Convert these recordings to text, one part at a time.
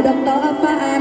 ดอกต่อฝัน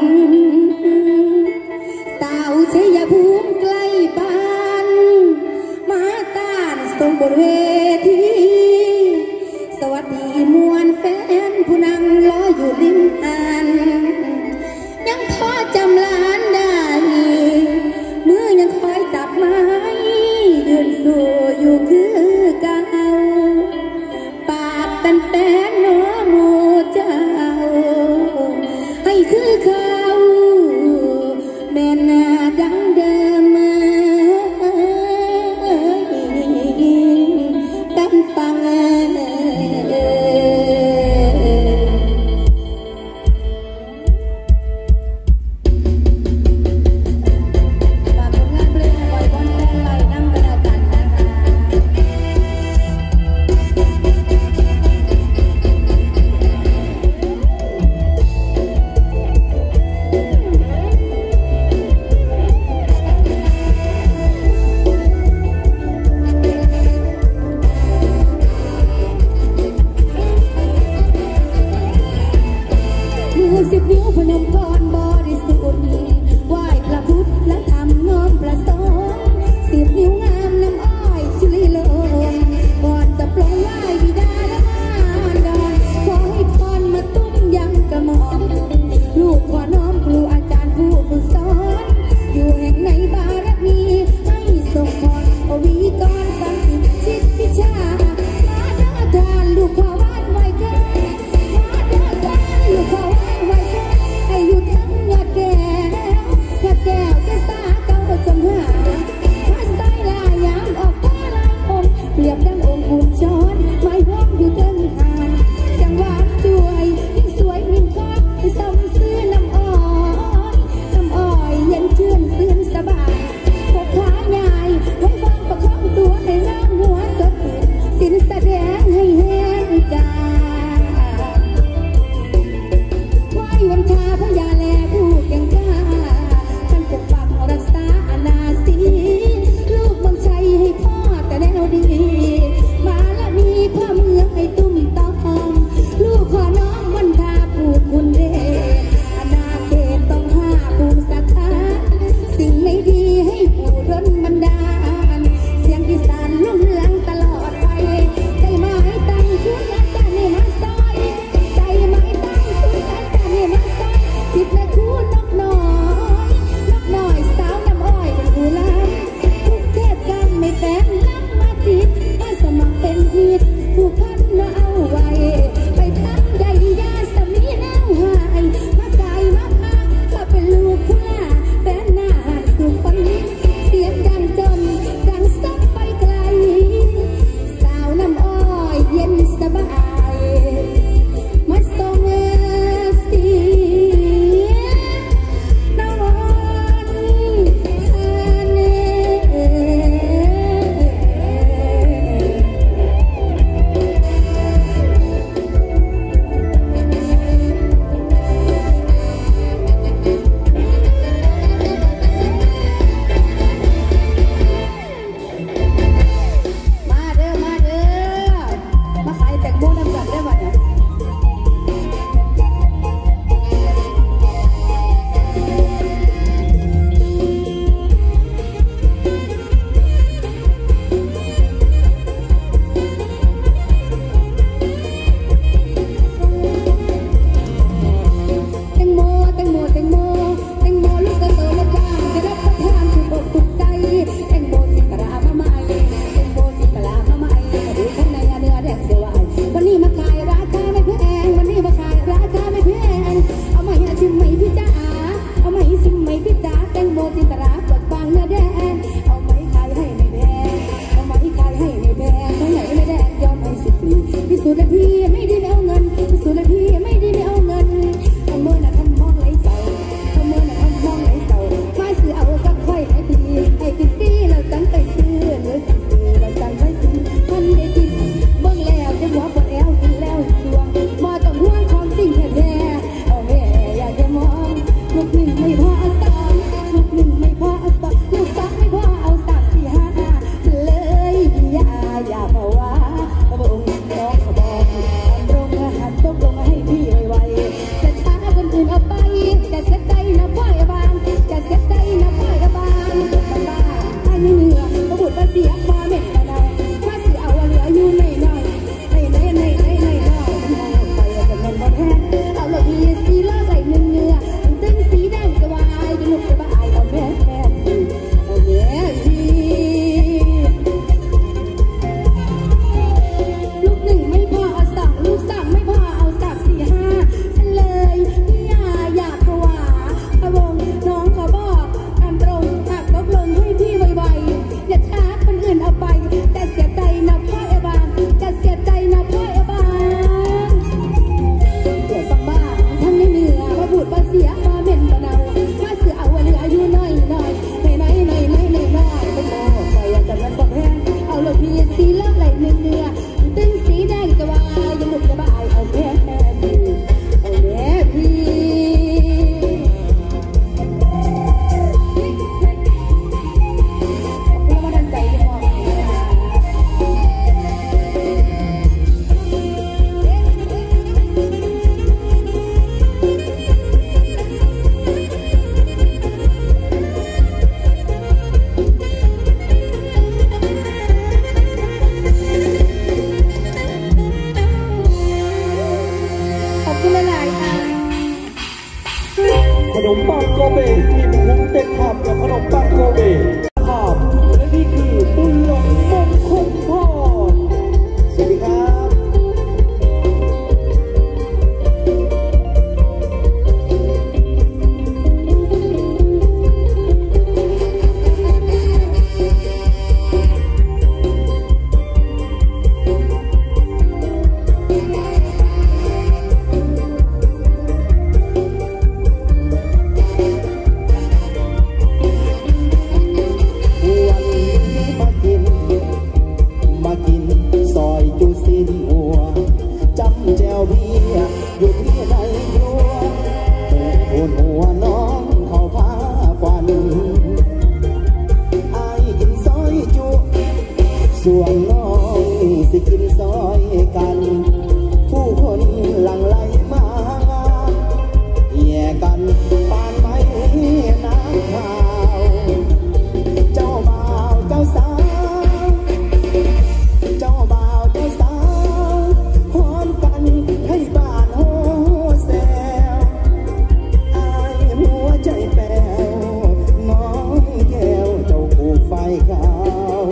สาวชัยภูมิใกล้บ้านมาต้านส่งบนเวทีสวัสดีมวลแฟนผู้นั่งรออยู่ริมอ่านยังพอจำร้านได้มือยังคอยจับไม้ยืนสู้อยู่คือเก่าปากเป็นแฟนน้อหมู่เจ้าให้คือเขาแม่นาดังเดิมกันฟัง10 นิ้วพนมพรบริสุทธิ์ไหว้พระพุทธและทำน้อมประสงค์10 นิ้วงามน้ำอ้อยชุลีโลงก่อนจะปลงไหว้บิดาและมารดาขอให้พรมาตุ้มยังกระหม่อมลูกขอน้อมครูอาจารย์ผู้ฝึกสอนอยู่แห่งในบารมีให้ส่งพรอวีกรสันติชิตพิชามาเด้อทานลูกขอวาดไว้แก่มาเด้อทานลูกขอวาดไว้แก่ให้อยู่ทั้งยอดแก้วจะสาเก่าจำหาพระสายลายยามออกผ้าลายองค์เปรียบดังองค์บุญช้อนไม้ห้องอยู่เดินหานเสียงหวานด้วยยิ่งสวยยิ่งคอยสมซื้อน้ำอ้อยเย็นชื่นซื่นสบายพกขาใหญ่ไว้วางประคองตัวในร่างหัวจดสินแสดงให้แห้งใจไหว้วันชาพญาแลผู้เก่งกล้าท่านปกปักรักษาอนาสีลูกบังชัยให้พ่อแต่แนวดีมาและมีความเมืองให้ตุ้มต้อมลูกขอน้อมวันทาผูกคุณเดชอนาเขตต้องห้าภูมิสถานสิ่งไม่ดีให้ผู้ดลบันดาลเสียงอีสานลุ่มหลังตลอดไปใจไม้ตั้งชุดอาจารย์ให้มาซอยใจไม้ตั้งชุดอาจารย์ให้มาซอยสิบแม่คู่นกน้อยสาวน้ำอ้อยเป็นผู้ล้ำทุกเทศกาลไม่แฝงล้ำมาติดมาสมัครเป็นฮิตผู้พันน่ะเอาไว้ไปทั้งใดยาสมีแนวหายมาไกลมาพาก็เป็นลูกผู้ล่าแฟนหน้าหันสู่คนเสียงดังจนดังซับไปไกลสาวน้ำอ้อยเย็นสบายมาส่งเสียงนอนมาเด้อมาขายแตงโมน้ำกันได้ไหมเนี่ยลูกกระโตและจ้างจะรับประทานถูกอกถูกใจแตงโมจิตรามาใหม่ดูข้างในเนื้อแดงเสียวายวันนี้มาขายราคาไม่แพงเอามาให้ชิมไหมพี่จ๋าเอามาให้ชิมไหมพี่จ๋าแตงโมจิตราปวดบางเนื้อแดงเอาไหมขายให้ไม่แพงเท่าไหนไม่แดงยอมให้สิบปีพิสูจน์และพี่ไม่ดีไม่เอาเงินพิสูจน์และพี่ไม่ดีไม่เอาเงินทำเมื่อน่ะทำมองไหลเจ้ามาซื้อเอากับค่อยให้กินฟรีแล้วจันไปซื้อเนื้อสั่งซื้อแล้วจันไปซื้อพันได้กินเบิ่งแล้วจะหัวปวดแอวกินแล้วสวงมาต้องห่วงของจริงแท้ๆเอาแม่อยากจะมองลูกหนึ่งไม่พอเอาสองลูกสามไม่พอเอาสามสี่ห้าเลยอย่ามาว่าพระองค์น้องขบมปังโกเบทีมคุ้มเต็มขับกับขนมปังโกเบขับและนี่คือบุญหลงมงคลพรสวัสดีครับส่วนน้องสิกินซอยกันผู้คนหลั่งไหลมาแย่กันปานไม้น้ำขาวเจ้าบ่าวเจ้าสาวเจ้าบ่าวเจ้าสาวพร้อมกันให้บ้านโฮแซวอายหัวใจแป้วน้องแก้วเจ้าผูกไฟขาว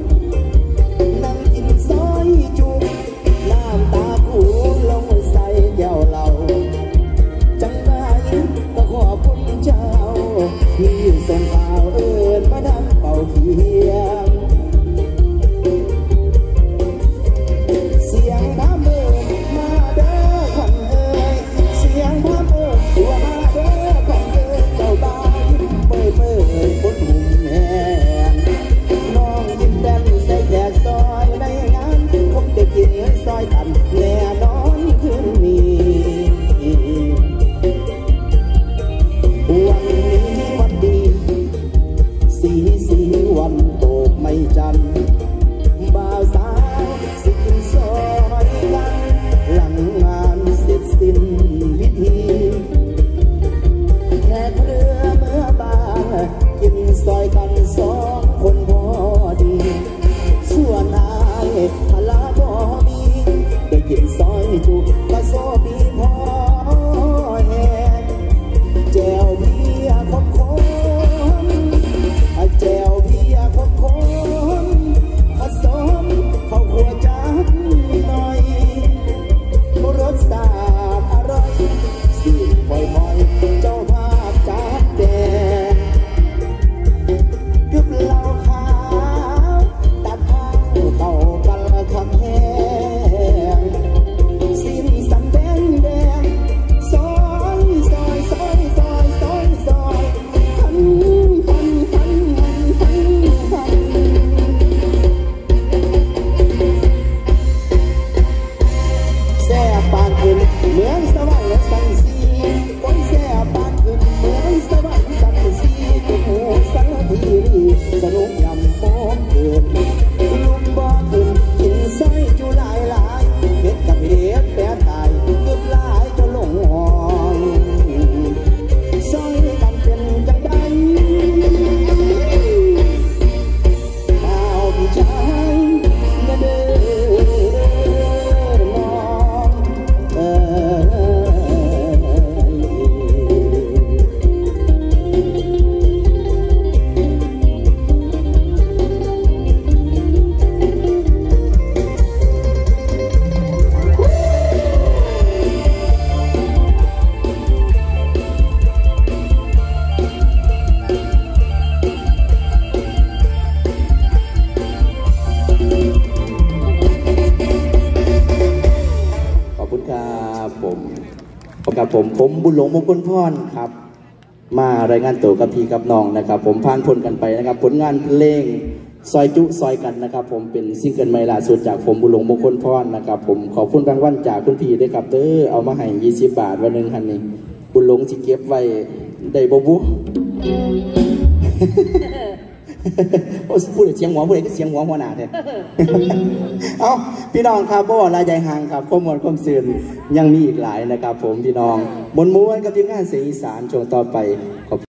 ที่ส่งข่าวเอิญมาดังเป่าเทียงเสียงพามเอิญมาเด้อขวัญเอ่ยเสียงพามเอิญตัวมาเด้อขวัญเอ่ยเจ้าบ้านเปิดเปิดบนหุ่มแห่น้องยิ้มแย้มใส่แขกซอยในงานคงได้กินซอยกันแน่นอนคืนนี้วันโตกไม่จันบ่าวสาวสิกินซอยกันหลังงานเสร็จสิ้นพิธีแขกเรือเมื่อบานกินซอยกันสองคนพอดีส่วนอายพลาบ่มีได้กินซอยจุกก็โซบีพอแห่แจวเบียร์คมแจวเบียร์คมผสมข้าวคั่วจัดหน่อยรสชาติอร่อยสิปล่อยเจ้าภาพจัดแจกกึบเหล้าขาวตัดข้าวเข้ากันคำแห้งสิ้นสันแดงแดงซอยเหมือนสวรรค์สันสีคนแซ่บปานขึ้นเหมือนสวรรค์สันสีตุ่มหูสันทีสนุกยำโป้มเกินลุกบ่ขึ้นกินซอยจุหลายเม็ดกับเห็ดแปรตายเกือบหลายจะลงหอนซอยกันเป็นจังใดข้าวพี่ชายเด้อผมบุญหลงมงคลพรครับมารายงานตัวกับพี่กับน้องนะครับผมผ่านพ้นกันไปนะครับผลงานเพลงซอยจุซอยกันนะครับผมเป็นซิงเกิลใหม่ล่าสุดจากผมบุญหลงมงคลพรนะครับผมขอบคุณรางวัลจากคุณพี่ด้วยครับเอามาให้20 บาทวันหนึ่งคันนี้บุญหลงสิเก็บไว้ได้บ่บุพูดเสียงหัวพูดเสียงหัวหัวหน้าแท้เอาพี่น้องครับบ่ลายใจห่างครับข้อมูลความสื่อยังมีอีกหลายนะครับผมพี่น้องมวลกับทีมงานเสียงอีสานช่วงต่อไปขอบ